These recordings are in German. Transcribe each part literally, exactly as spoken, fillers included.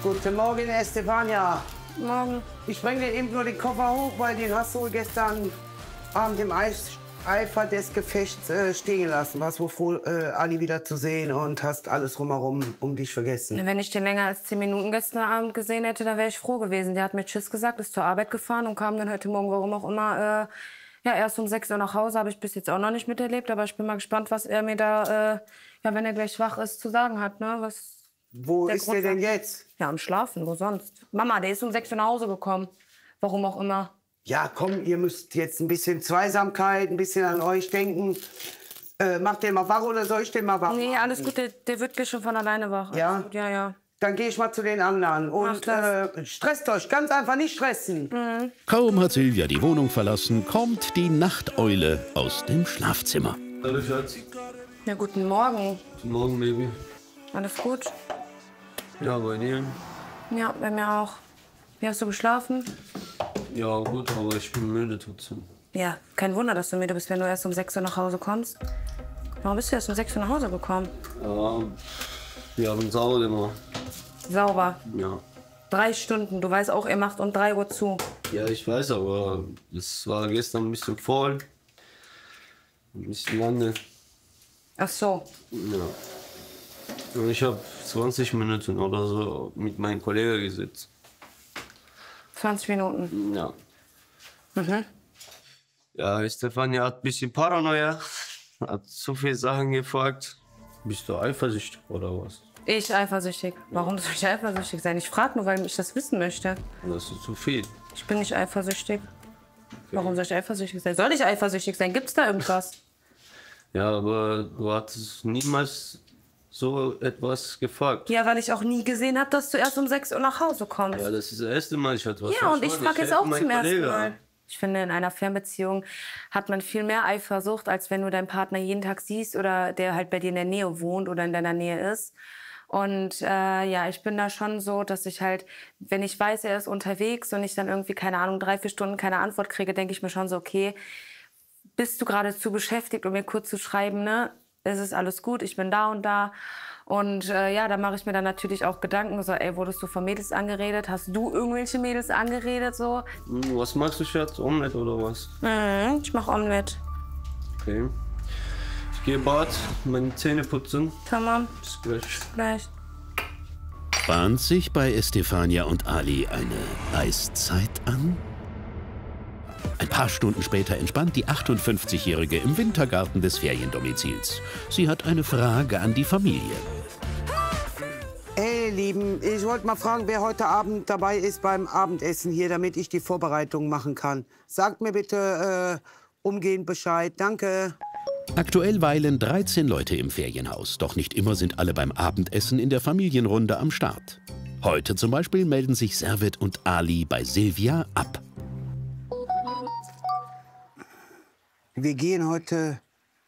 Guten Morgen, Estefania. Morgen. Ich bringe dir eben nur den Koffer hoch, weil den hast du gestern Abend im Eis Eifer des Gefechts äh, stehen lassen. Warst wohl froh, äh, Ali wieder zu sehen und hast alles drumherum um dich vergessen. Wenn ich den länger als zehn Minuten gestern Abend gesehen hätte, dann wäre ich froh gewesen. Der hat mir Tschüss gesagt, ist zur Arbeit gefahren und kam dann heute Morgen, warum auch immer, äh, ja, erst um sechs Uhr nach Hause. Habe ich bis jetzt auch noch nicht miterlebt, aber ich bin mal gespannt, was er mir da, äh, ja, wenn er gleich wach ist, zu sagen hat. Ne? Was Wo ist der denn jetzt? Ja, am Schlafen, wo sonst? Mama, der ist um sechs Uhr nach Hause gekommen. Warum auch immer. Ja, komm, ihr müsst jetzt ein bisschen Zweisamkeit, ein bisschen an euch denken. Äh, macht der mal wach oder soll ich den mal wach? Nee, alles gut, der, der wird gleich schon von alleine wach. Ja? Gut, ja, ja. Dann gehe ich mal zu den anderen. Und äh, stresst euch, ganz einfach nicht stressen. Mhm. Kaum hat Silvia die Wohnung verlassen, kommt die Nachteule aus dem Schlafzimmer. Hallo Schatz. Ja, guten Morgen. Guten Morgen, Baby. Alles gut? Ja, bei dir? Ja, bei mir auch. Wie hast du geschlafen? Ja, gut, aber ich bin müde trotzdem. Ja, kein Wunder, dass du müde bist, wenn du erst um sechs Uhr nach Hause kommst. Warum bist du erst um sechs Uhr nach Hause gekommen? Ja, wir haben sauber gemacht. Sauber. Ja. Drei Stunden. Du weißt auch, ihr macht um drei Uhr zu. Ja, ich weiß, aber es war gestern ein bisschen voll. Ein bisschen lange. Ach so. Ja. Und ich habe zwanzig Minuten oder so mit meinem Kollegen gesetzt. zwanzig Minuten. Ja. Mhm. Ja, Stefania hat ein bisschen Paranoia. Hat so viele Sachen gefragt. Bist du eifersüchtig oder was? Ich eifersüchtig. Warum soll ich eifersüchtig sein? Ich frage nur, weil ich das wissen möchte. Das ist zu viel. Ich bin nicht eifersüchtig. Warum soll ich eifersüchtig sein? Soll ich eifersüchtig sein? Gibt's da irgendwas? Ja, aber du hattest niemals so etwas gefragt. Ja, weil ich auch nie gesehen habe, dass du erst um sechs Uhr nach Hause kommst. Ja, das ist das erste Mal, ich hatte was. Ja, und ich frage jetzt auch zum ersten Kollege. Mal. Ich finde, in einer Fernbeziehung hat man viel mehr Eifersucht, als wenn du deinen Partner jeden Tag siehst oder der halt bei dir in der Nähe wohnt oder in deiner Nähe ist. Und äh, ja, ich bin da schon so, dass ich halt, wenn ich weiß, er ist unterwegs und ich dann irgendwie, keine Ahnung, drei, vier Stunden keine Antwort kriege, denke ich mir schon so, okay, bist du gerade zu beschäftigt, um mir kurz zu schreiben, ne? Es ist alles gut, ich bin da und da. Und äh, ja, da mache ich mir dann natürlich auch Gedanken, so, ey, wurdest du von Mädels angeredet? Hast du irgendwelche Mädels angeredet, so? Was machst du, Schatz? Omelette oder was? Mhm, ich mache Omelette. Okay. Ich gehe Bad, meine Zähne putzen. Tamam. Bis gleich. Gleich. Bahnt sich bei Estefania und Ali eine Eiszeit an? Ein paar Stunden später entspannt die achtundfünfzigjährige im Wintergarten des Feriendomizils. Sie hat eine Frage an die Familie. Ey, Lieben, ich wollte mal fragen, wer heute Abend dabei ist beim Abendessen hier, damit ich die Vorbereitung machen kann. Sagt mir bitte äh, umgehend Bescheid. Danke. Aktuell weilen dreizehn Leute im Ferienhaus. Doch nicht immer sind alle beim Abendessen in der Familienrunde am Start. Heute zum Beispiel melden sich Servet und Ali bei Silvia ab. Wir gehen heute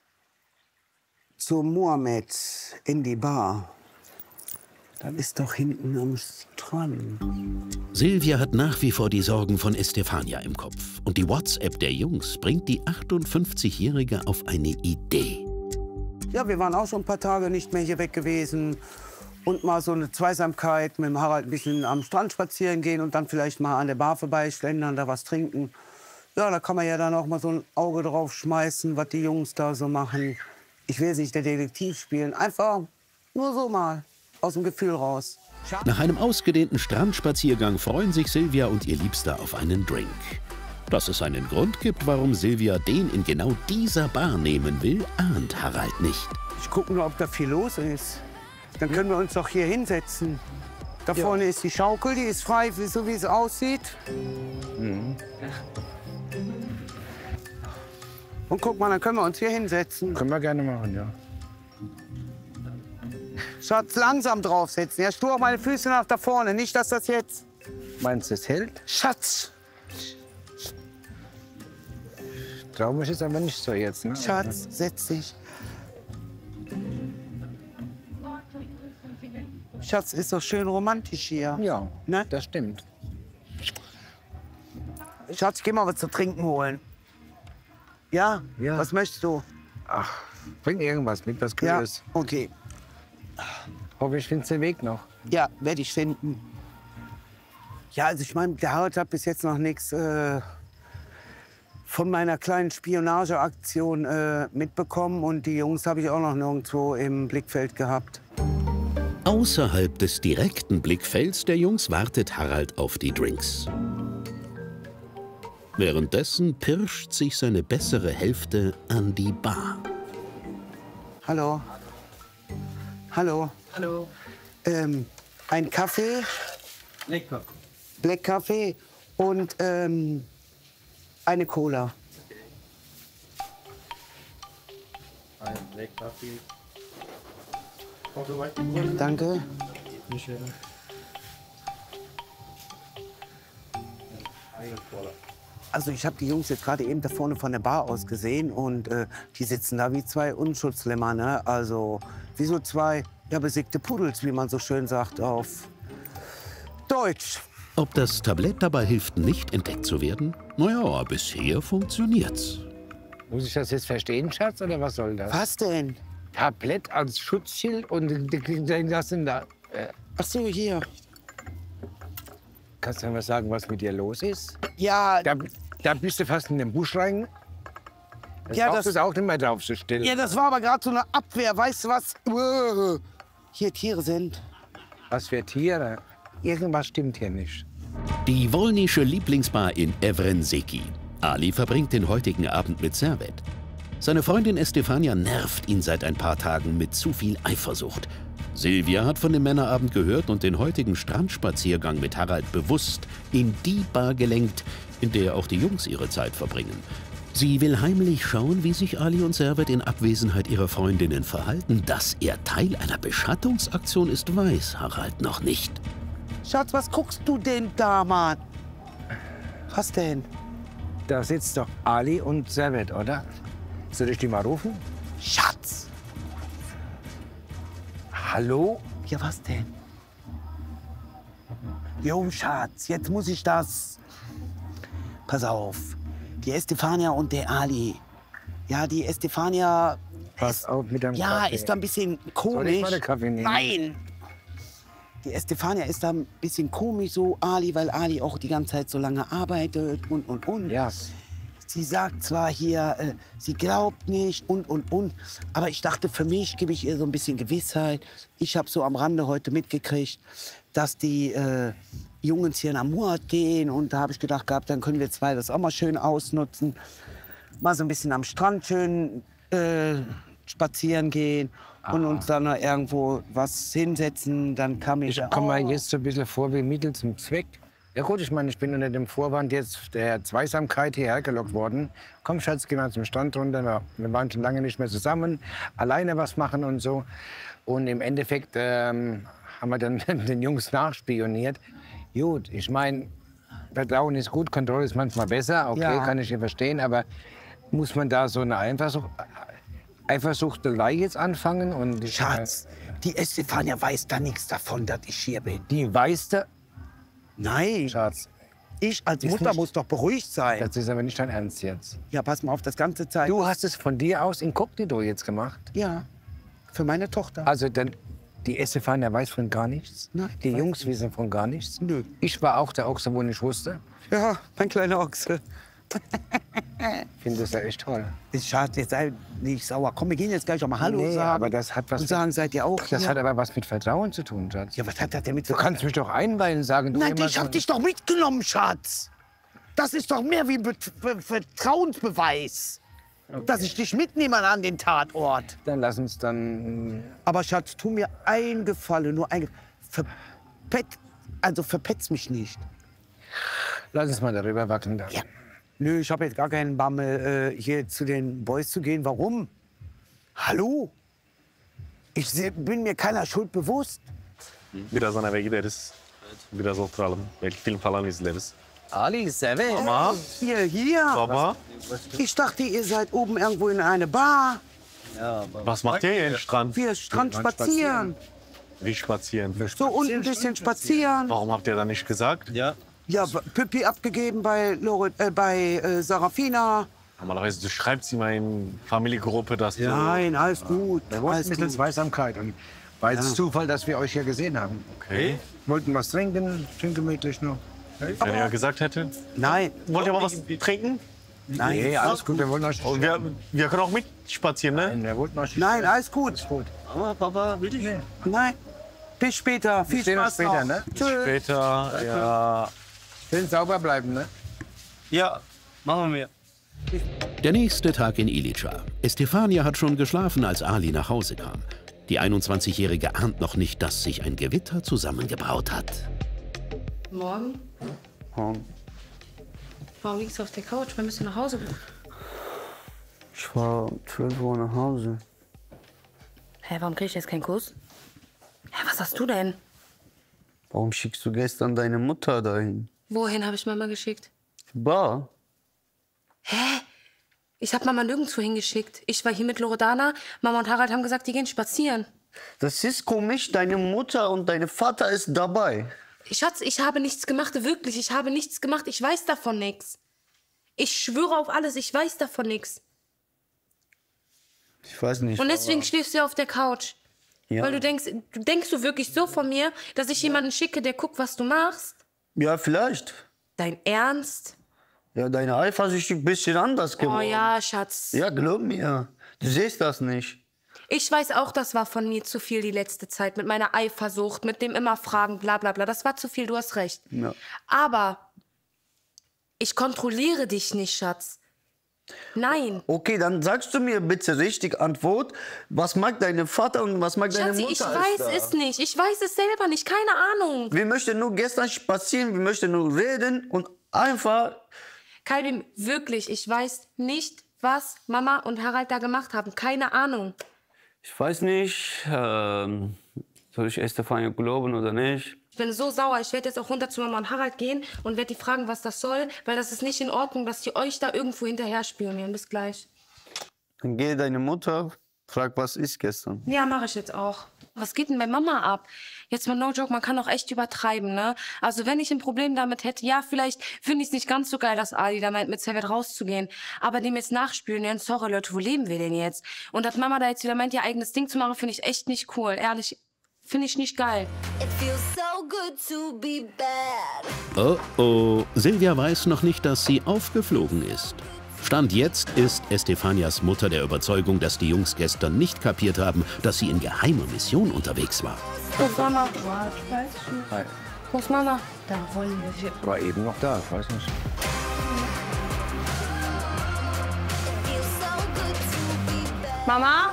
zu Mohammed in die Bar. Das ist doch hinten am Strand. Silvia hat nach wie vor die Sorgen von Estefania im Kopf. Und die WhatsApp der Jungs bringt die achtundfünfzigjährige auf eine Idee. Ja, wir waren auch schon ein paar Tage nicht mehr hier weg gewesen. Und mal so eine Zweisamkeit mit dem Harald ein bisschen am Strand spazieren gehen und dann vielleicht mal an der Bar vorbeischlendern, da was trinken. Ja, da kann man ja dann auch mal so ein Auge drauf schmeißen, was die Jungs da so machen. Ich will jetzt nicht der Detektiv spielen, einfach nur so mal aus dem Gefühl raus. Nach einem ausgedehnten Strandspaziergang freuen sich Silvia und ihr Liebster auf einen Drink. Dass es einen Grund gibt, warum Silvia den in genau dieser Bar nehmen will, ahnt Harald nicht. Ich gucke nur, ob da viel los ist. Dann können wir uns doch hier hinsetzen. Da Ja. vorne ist die Schaukel, die ist frei, so wie es aussieht. Mhm. Und guck mal, dann können wir uns hier hinsetzen. Können wir gerne machen, ja. Schatz, langsam draufsetzen. Ja, tu auch meine Füße nach da vorne. Nicht, dass das jetzt... Meinst du, es hält? Schatz! Trau mich jetzt aber nicht so jetzt, ne? Schatz, setz dich. Schatz, ist doch schön romantisch hier. Ja, Ne? das stimmt. Schatz, geh mal was zu trinken holen. Ja? Ja. Was möchtest du? Ach, bring irgendwas mit, was Ja, Kühles. okay. Hoffe, ich finde den Weg noch. Ja, werde ich finden. Ja, also ich meine, der Harald hat bis jetzt noch nichts äh, von meiner kleinen Spionageaktion äh, mitbekommen. Und die Jungs habe ich auch noch nirgendwo im Blickfeld gehabt. Außerhalb des direkten Blickfelds der Jungs wartet Harald auf die Drinks. Währenddessen pirscht sich seine bessere Hälfte an die Bar. Hallo. Hallo. Hallo. Ähm, ein Kaffee, Lecker. Black Kaffee und ähm, eine Cola. Ein Black Coffee. Danke. Also ich habe die Jungs jetzt gerade eben da vorne von der Bar aus gesehen und äh, die sitzen da wie zwei Unschuldslämmer, ne? Also wie so zwei ja, besiegte Pudels, wie man so schön sagt auf Deutsch. Ob das Tablett dabei hilft, nicht entdeckt zu werden? Naja, bisher funktioniert's. Muss ich das jetzt verstehen, Schatz, oder was soll das? Was denn? Tablett als Schutzschild und das sind da. Äh, Ach so, hier. kannst du mir mal sagen, was mit dir los ist? Ja, Da, da bist du fast in den Busch rein. Das Ja, brauchst das- du auch nicht mehr drauf zu stellen. ja, das war aber gerade so eine Abwehr. Weißt du was? Uah. Hier Tiere sind. Was für Tiere? Irgendwas stimmt hier nicht. Die wollnische Lieblingsbar in Evrenszéky. Ali verbringt den heutigen Abend mit Servet. Seine Freundin Estefania nervt ihn seit ein paar Tagen mit zu viel Eifersucht. Silvia hat von dem Männerabend gehört und den heutigen Strandspaziergang mit Harald bewusst in die Bar gelenkt, in der auch die Jungs ihre Zeit verbringen. Sie will heimlich schauen, wie sich Ali und Servet in Abwesenheit ihrer Freundinnen verhalten. Dass er Teil einer Beschattungsaktion ist, weiß Harald noch nicht. Schatz, was guckst du denn da, Mann? Was denn? Da sitzt doch Ali und Servet, oder? Soll ich die mal rufen? Schatz! Hallo? Ja, was denn? Jo, Schatz, jetzt muss ich das. Pass auf. Die Estefania und der Ali. Ja, die Estefania. Pass auf mit deinem Ja, Kaffee. ist da ein bisschen Soll ich komisch. mal den Kaffee nehmen? Nein! Die Estefania ist da ein bisschen komisch, so Ali, weil Ali auch die ganze Zeit so lange arbeitet und, und, und. Ja. Sie sagt zwar hier, äh, sie glaubt nicht und, und, und. Aber ich dachte, für mich gebe ich ihr so ein bisschen Gewissheit. Ich habe so am Rande heute mitgekriegt, dass die äh, Jungs hier nach Murat gehen. Und da habe ich gedacht gehabt, dann können wir zwei das auch mal schön ausnutzen. Mal so ein bisschen am Strand schön äh, spazieren gehen. Und uns dann noch irgendwo was hinsetzen. Dann kam ich... Ich komme mir jetzt so ein bisschen vor wie Mittel zum Zweck. Ja gut, ich meine, ich bin unter dem Vorwand jetzt der Zweisamkeit hierher gelockt worden. Komm, Schatz, geh mal zum Strand runter. Wir waren schon lange nicht mehr zusammen, alleine was machen und so. Und im Endeffekt ähm, haben wir dann den Jungs nachspioniert. Gut, ich meine, Vertrauen ist gut, Kontrolle ist manchmal besser. Okay, Ja. kann ich hier verstehen, aber muss man da so eine Eifersucht, Eifersuchtelei jetzt anfangen? Und ich, Schatz, die Estefania weiß da nichts davon, dass ich hier bin. Die weiß da, Nein, Schatz, ich als Ist Mutter nicht- muss doch beruhigt sein. das ist aber nicht dein Ernst jetzt. Ja, pass mal auf, das ganze Zeit. Du hast es von dir aus inkognito jetzt gemacht. Ja, für meine Tochter. Also dann, die Estefania weiß von gar nichts. Nein, Die weiß Jungs wissen von gar nichts. Nö. Ich war auch der Ochse, wo ich wusste. Ja, mein kleiner Ochse. Ich finde das ja echt toll. Ist schade, jetzt sei nicht sauer. Komm, wir gehen jetzt gleich auch mal Hallo Nee, sagen. aber das hat was und sagen, seid ihr auch Das hier? hat aber was mit Vertrauen zu tun, Schatz. Ja, was hat das denn mit... Du kannst mich doch einweihen und sagen, du Nein, immer ich so- hab dich doch mitgenommen, Schatz. Das ist doch mehr wie ein Bet- Ver- Vertrauensbeweis. Dass ich dich mitnehme an den Tatort. Dann lass uns dann. Aber Schatz, tu mir einen Gefallen, nur ein... Verpet... Also verpetz mich nicht. Lass uns mal darüber wackeln. Da. Ja. Nö, ich habe jetzt gar keinen Bammel, äh, hier zu den Boys zu gehen. Warum? Hallo? Ich seh, bin mir keiner Schuld bewusst. Birazdan eve gideriz. Biraz oturalım. Belki film falan izleriz. Ali, Servet. Ama Hier, hier. baba, Ich dachte, ihr seid oben irgendwo in einer Bar. was macht ihr hier im Strand? Wir Strand spazieren. Wie spazieren? So unten ein bisschen spazieren. Warum habt ihr da nicht gesagt? Ja. Ja, Pippi abgegeben bei, Lore, äh, bei äh, Sarafina. Normalerweise, du schreibst immer in Familiengruppe, dass du... Nein, alles gut. Wir wollten Alles ein bisschen gut. Zweisamkeit. Und war jetzt Zufall, dass wir euch hier gesehen haben. Okay. Wollten was trinken, schön gemütlich noch. Wenn er gesagt hätte. Nein. Wollt ihr mal was trinken? Nein. Nee, alles gut, wir wollen noch Und wir, wir können auch mitspazieren, ne? Nein, wir wollten noch Nein, alles gut. gut. Mama, Papa, will ich? Nein. Bis später. Viel sehen uns Spaß später, noch. ne? Tschüss. Später, ja. Schön sauber bleiben, ne? Ja, machen wir. Der nächste Tag in Ilitscha. Estefania hat schon geschlafen, als Ali nach Hause kam. Die einundzwanzigjährige ahnt noch nicht, dass sich ein Gewitter zusammengebraut hat. Morgen? Warum liegst du auf der Couch? Wann bist du nach Hause? Ich fahr um zwölf Uhr nach Hause. Hä, warum krieg ich jetzt keinen Kuss? Hä, was hast du denn? Warum schickst du gestern deine Mutter dahin? Wohin habe ich Mama geschickt? Bar? Hä? Ich habe Mama nirgendwo hingeschickt. Ich war hier mit Loredana. Mama und Harald haben gesagt, die gehen spazieren. Das ist komisch. Deine Mutter und dein Vater ist dabei. Schatz, ich habe nichts gemacht, wirklich. Ich habe nichts gemacht. Ich weiß davon nichts. Ich schwöre auf alles, ich weiß davon nichts. Ich weiß nicht. Und deswegen schläfst du ja auf der Couch. Ja. Weil du denkst, du denkst du wirklich so von mir, dass ich jemanden schicke, der guckt, was du machst? Ja, vielleicht. Dein Ernst? Ja, deine Eifersucht ist ein bisschen anders geworden. Oh ja, Schatz. Ja, glaub mir. Du siehst das nicht. Ich weiß auch, das war von mir zu viel die letzte Zeit. Mit meiner Eifersucht, mit dem immer fragen, bla bla bla. Das war zu viel, du hast recht. Ja. Aber ich kontrolliere dich nicht, Schatz. Nein. Okay, dann sagst du mir bitte richtig Antwort. Was mag dein Vater und was mag deine Schatzi, Mutter? ich ist weiß da? es nicht. Ich weiß es selber nicht. Keine Ahnung. Wir möchten nur gestern spazieren, wir möchten nur reden und einfach... Kalbim, wirklich, ich weiß nicht, was Mama und Harald da gemacht haben. Keine Ahnung. Ich weiß nicht, ähm, soll ich Estefania glauben oder nicht? Ich bin so sauer. Ich werde jetzt auch runter zu Mama und Harald gehen und werde die fragen, was das soll. Weil das ist nicht in Ordnung, dass die euch da irgendwo hinterher spionieren. Bis gleich. Dann geh deine Mutter, frag, was ist gestern. Ja, mache ich jetzt auch. Was geht denn bei Mama ab? Jetzt mal no joke, man kann auch echt übertreiben, ne? Also wenn ich ein Problem damit hätte, ja, vielleicht finde ich es nicht ganz so geil, dass Ali da meint, mit Servet rauszugehen. Aber dem jetzt nachspionieren, sorry Leute, wo leben wir denn jetzt? Und dass Mama da jetzt wieder meint, ihr eigenes Ding zu machen, finde ich echt nicht cool. Ehrlich, finde ich nicht geil. It feels so good to be bad. Oh oh, Silvia weiß noch nicht, dass sie aufgeflogen ist. Stand jetzt ist Estefanias Mutter der Überzeugung, dass die Jungs gestern nicht kapiert haben, dass sie in geheimer Mission unterwegs war. Wo ist Mama? Hi. Wo ist Mama? Da wollen wir. War eben noch da, ich weiß nicht. It feels so good to be bad. Mama?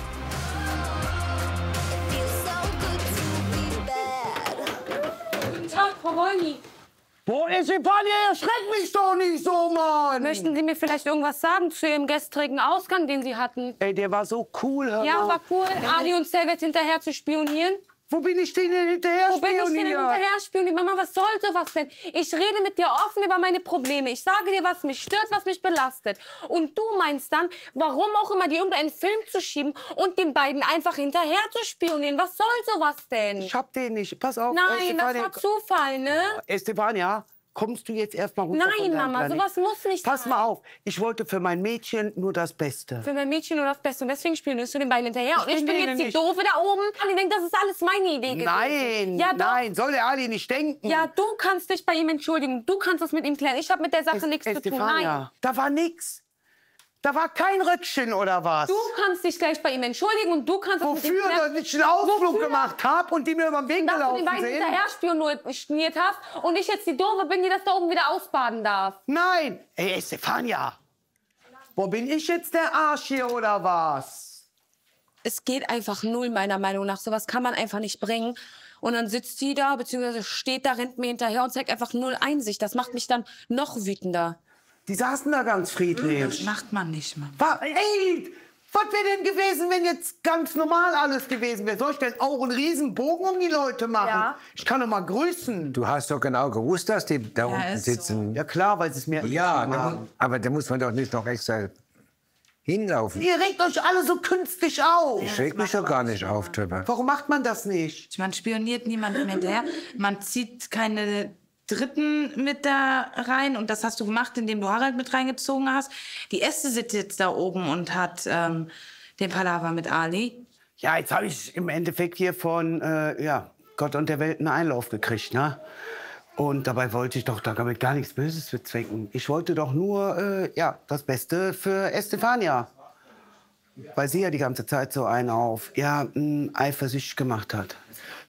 It feels so good to be bad. Guten Tag, Frau Wolny. Boah, Estefania, erschreck mich doch nicht so, Mann! Möchten Sie mir vielleicht irgendwas sagen zu Ihrem gestrigen Ausgang, den Sie hatten? Ey, der war so cool, hör Ja, mal. war cool, Ali und Servet hinterher zu spionieren. Wo bin ich denn hinterher Wo bin ich denn hinterher spionieren? Mama, was soll sowas denn? Ich rede mit dir offen über meine Probleme. Ich sage dir, was mich stört, was mich belastet. Und du meinst dann, warum auch immer, dir irgendeinen Film zu schieben und den beiden einfach hinterher zu spionieren. Was soll sowas denn? Ich hab den nicht. Pass auf, Nein, das Estefania. war Zufall, ne? Estefania, kommst du jetzt erstmal runter von Nein, deinem Mama, Planet? sowas muss nicht Pass sein. mal auf, ich wollte für mein Mädchen nur das Beste. Für mein Mädchen nur das Beste. Und deswegen spionierst du den beiden hinterher. Und ich bin bin denen jetzt die nicht. Doofe da oben. Ali denkt, das ist alles meine Idee gewesen. Nein, Ja, doch. nein, soll der Ali nicht denken. Ja, du kannst dich bei ihm entschuldigen. Du kannst das mit ihm klären. Ich habe mit der Sache Es- nichts zu tun. Estefania, Nein. da war nix. Da war kein Röckchen oder was. Du kannst dich gleich bei ihm entschuldigen und du kannst das mit ihm Wofür, klären. dass ich einen Ausflug Wofür? gemacht habe und die mir über den Weg Dass du den gelaufen beiden sind? hinterher spioniert hast und ich jetzt die Doofe bin, die das da oben wieder ausbaden darf. Nein. Ey, Estefania. Wo bin ich jetzt der Arsch hier oder was? Es geht einfach null, meiner Meinung nach. Sowas kann man einfach nicht bringen. Und dann sitzt sie da, beziehungsweise steht da, rennt mir hinterher und zeigt einfach null Einsicht. Das macht mich dann noch wütender. Die saßen da ganz friedlich. Macht man nicht, Mann. Wa- Ey, was wäre denn gewesen, wenn jetzt ganz normal alles gewesen wäre? Soll ich denn auch einen riesen Bogen um die Leute machen? Ja. Ich kann doch mal grüßen. Du hast doch genau gewusst, dass die da unten ist so. sitzen. Ja klar, weil sie es mir Ja, geschrieben da, haben. aber da muss man doch nicht noch extra hinlaufen. Ihr regt euch alle so künstlich auf. Ich reg mich doch gar nicht auf drüber. Warum macht man das nicht? Man spioniert niemanden hinterher. Man zieht keine Dritten mit da rein. Und das hast du gemacht, indem du Harald mit reingezogen hast. Die Äste sitzt jetzt da oben und hat ähm, den Palaver mit Ali. Ja, jetzt habe ich im Endeffekt hier von äh, ja, Gott und der Welt einen Einlauf gekriegt, ne? Und dabei wollte ich doch damit gar nichts Böses bezwecken. Ich wollte doch nur äh, ja, das Beste für Estefania. Weil sie ja die ganze Zeit so einen auf ja, mh, eifersüchtig gemacht hat.